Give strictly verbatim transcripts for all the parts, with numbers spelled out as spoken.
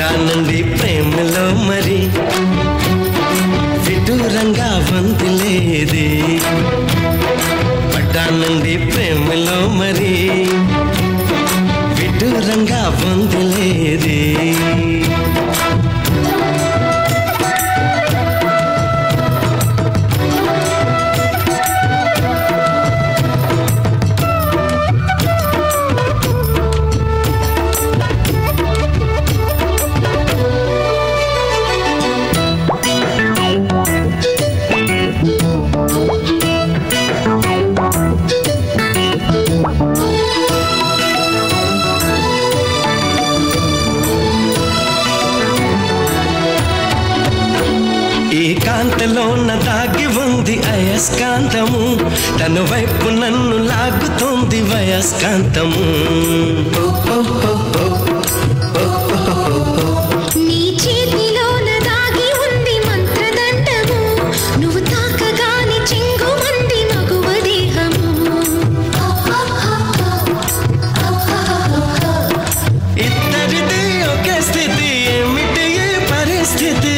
పడ్డానండి ప్రేమలో మరి విదూరంగా వందిలేదే పడ్డానండి ప్రేమలో మరి విదూరంగా వందిలేదే ఏకాంతలోన దాగి ఉంది అయస్కాంతము తన వైపు నన్ను లాగుతోంది వయస్కాంతము నీ చేతిలోన దాగి ఉంది మంత్రదండము నువ్వు తాకగానే చెంగుమంది మగువ దేహము ఇద్దరిది ఒకే స్థితి ఏమిటి ఈ పరిస్థితి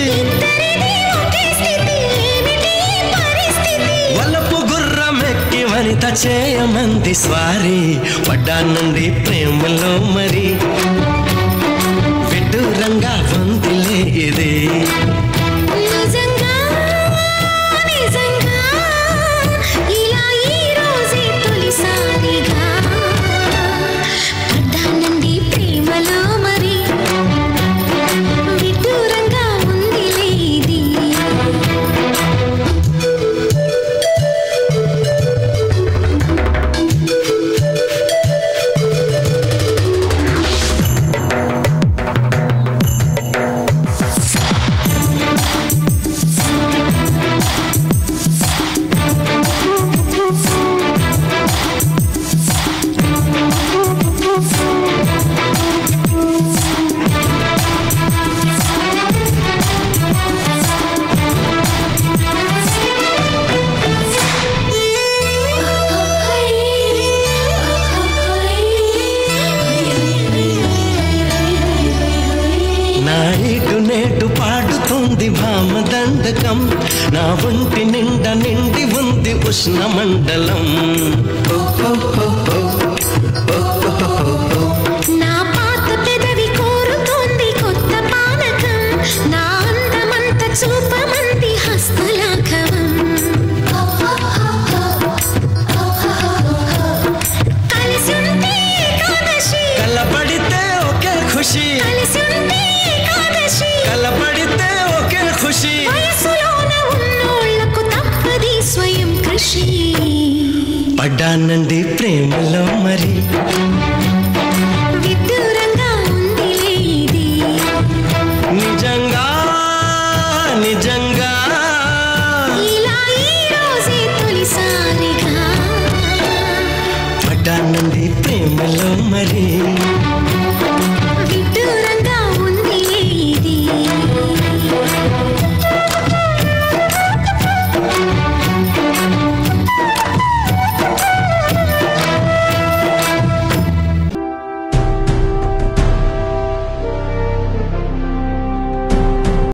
వనిత చేయమంది స్వారీ పడ్డానండి ప్రేమలో మరి విడ్డూరంగా వందిలే ఇది నిజంగా నిజంగా ఇలా ఈ రోజే తొలిసారిగా పడ్డానండి ప్రేమలో మరి విడ్డూరంగా వందిలే ఇది నేటు పాడుతుంది భామదండకం నా ఒంటి నిండా నిండి ఉంది ఉష్ణ మండలం నా పాత పెదవి కోరుతోంది కొత్త పానకం నా అందమంత చూపమంది హస్తలాఘవం కలిసి ఉంటే ఏకాదశి కలపడితే ఒకే ఖుషి కలిసి ఉంటే ఏకాదశి కలపడితే ఒకే ఖుషి వయసులోన ఉన్నోళ్లకు తప్పది స్వయం కృషి పడ్డానండి ప్రేమలో మరి విదూరంగా ఉందిలే ఇది నిజంగా నిజంగా ఇలా ఈ రోజే తొలిసారిగా పడ్డానండి ప్రేమలో మరి